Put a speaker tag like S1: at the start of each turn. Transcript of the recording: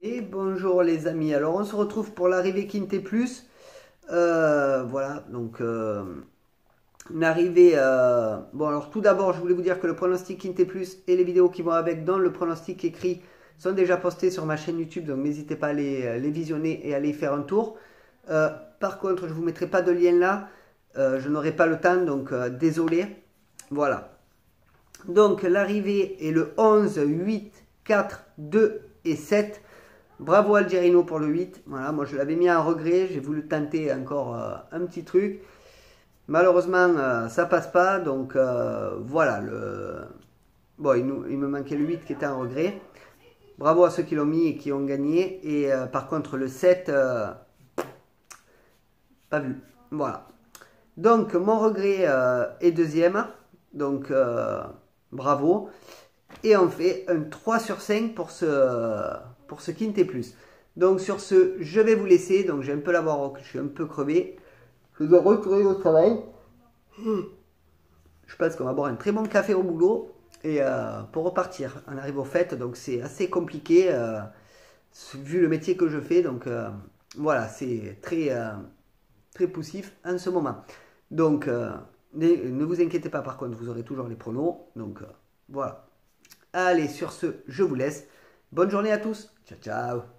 S1: Et bonjour les amis, alors on se retrouve pour l'arrivée Quintet Plus. Voilà, donc une arrivée. Bon, alors tout d'abord, je voulais vous dire que le pronostic Quintet Plus et les vidéos qui vont avec, dans le pronostic écrit, sont déjà postés sur ma chaîne YouTube, donc n'hésitez pas à les visionner et à aller y faire un tour. Par contre, je ne vous mettrai pas de lien là, je n'aurai pas le temps, donc désolé. Voilà. Donc l'arrivée est le 11, 8, 4, 2 et 7. Bravo Algerino pour le 8. Voilà, moi je l'avais mis en regret. J'ai voulu tenter encore un petit truc. Malheureusement, ça passe pas. Donc voilà. Bon, il me manquait le 8 qui était en regret. Bravo à ceux qui l'ont mis et qui ont gagné. Et par contre, le 7, pas vu. Voilà. Donc mon regret est deuxième. Donc bravo. Et on fait un 3 sur 5 pour ce Quintet Plus. Donc sur ce, je vais vous laisser. Donc j'ai un peu la voix, je suis un peu crevé. Je dois retourner au travail. Je pense qu'on va boire un très bon café au boulot. Et pour repartir, on arrive aux fêtes. Donc c'est assez compliqué vu le métier que je fais. Donc voilà, c'est très poussif en ce moment. Donc ne vous inquiétez pas, par contre, vous aurez toujours les pronos. Donc voilà. Allez, sur ce, je vous laisse. Bonne journée à tous. Ciao, ciao.